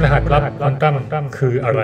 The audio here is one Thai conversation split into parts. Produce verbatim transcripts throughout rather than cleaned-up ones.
รหัสลับควอนตัมคืออะไร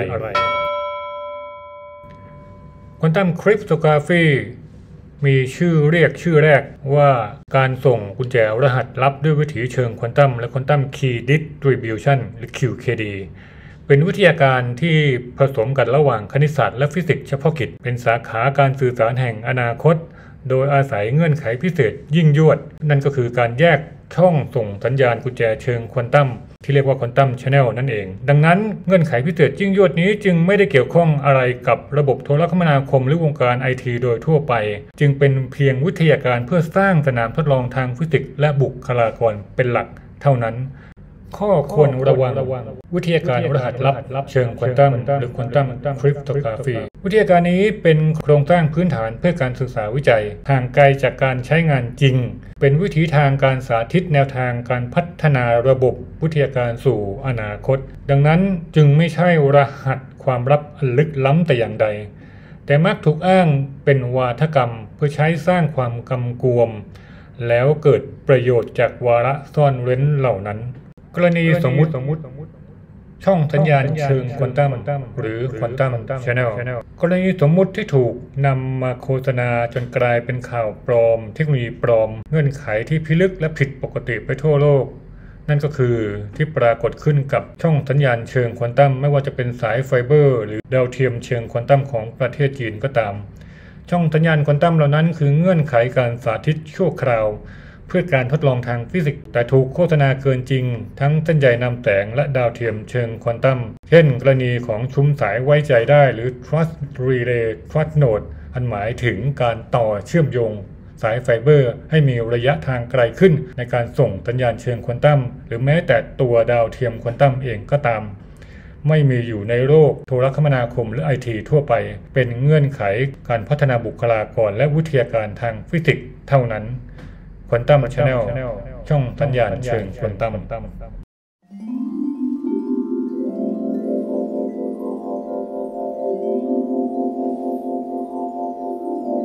ควอนตัมคริปโตกราฟีมีชื่อเรียกชื่อแรกว่าการส่งกุญแจรหัสลับด้วยวิถีเชิงควอนตัมและควอนตัมคีย์ดิสทริบิวชันหรือ คิว เค ดี เป็นวิทยาการที่ผสมกันระหว่างคณิตศาสตร์และฟิสิกส์เฉพาะกิจเป็นสาขาการสื่อสารแห่งอนาคตโดยอาศัยเงื่อนไขพิเศษยิ่งยวดนั่นก็คือการแยกช่องส่งสัญญาณกุญแจเชิงควอนตัมที่เรียกว่าควอนตัมแชนแนลนั่นเองดังนั้นเงื่อนไขพิเศษยิ่งยวดนี้จึงไม่ได้เกี่ยวข้องอะไรกับระบบโทรคมนาคมหรือวงการไอทีโดยทั่วไปจึงเป็นเพียงวิทยาการเพื่อสร้างสนามทดลองทางฟิสิกส์และบุคลากรเป็นหลักเท่านั้นข้อควรระวังวิทยาการรหัสลับเชิงควอนตัมหรือควอนตัมคริปโตกราฟีวิทยาการนี้เป็นโครงสร้างพื้นฐานเพื่อการศึกษาวิจัยห่างไกลจากการใช้งานจริงเป็นวิถีทางการสาธิตแนวทางการพัฒนาระบบวิทยาการสู่อนาคตดังนั้นจึงไม่ใช่รหัสความลับอันลึกล้ำแต่อย่างใดแต่มักถูกอ้างเป็นวาทกรรมเพื่อใช้สร้างความกำกวมแล้วเกิดประโยชน์จากวาระซ่อนเร้นเหล่านั้นกรณีสมมุติช่องสัญญาณเชิงควอนตัมหรือควอนตัมแชนแนลกรณีสมมุติที่ถูกนำมาโฆษณาจนกลายเป็นข่าวปลอมเทคโนโลยีปลอมเงื่อนไขที่พิลึกและผิดปกติไปทั่วโลกนั่นก็คือที่ปรากฏขึ้นกับช่องสัญญาณเชิงควอนตัมไม่ว่าจะเป็นสายไฟเบอร์หรือดาวเทียมเชิงควอนตัมของประเทศจีนก็ตามช่องสัญญาณควอนตัมเหล่านั้นคือเงื่อนไขการสาธิตชั่วคราวเพื่อการทดลองทางฟิสิกส์แต่ถูกโฆษณาเกินจริงทั้งเส้นใยนำแสงและดาวเทียมเชิงควอนตัมเช่นกรณีของชุมสายไว้ใจได้หรือ Trust Relay Trust Node อันหมายถึงการต่อเชื่อมโยงสายไฟเบอร์ให้มีระยะทางไกลขึ้นในการส่งสัญญาณเชิงควอนตัมหรือแม้แต่ตัวดาวเทียมควอนตัมเองก็ตามไม่มีอยู่ในโลกโทรคมนาคมหรือ ไอ ที ทั่วไปเป็นเงื่อนไขการพัฒนาบุคลากรและวิทยาการทางฟิสิกส์เท่านั้นควอนตัมแชนแนลช่องสัญญาณเชิงควอนตัม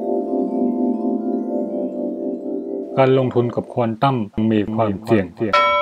การลงทุนกับควอนตัมมีความเสี่ยง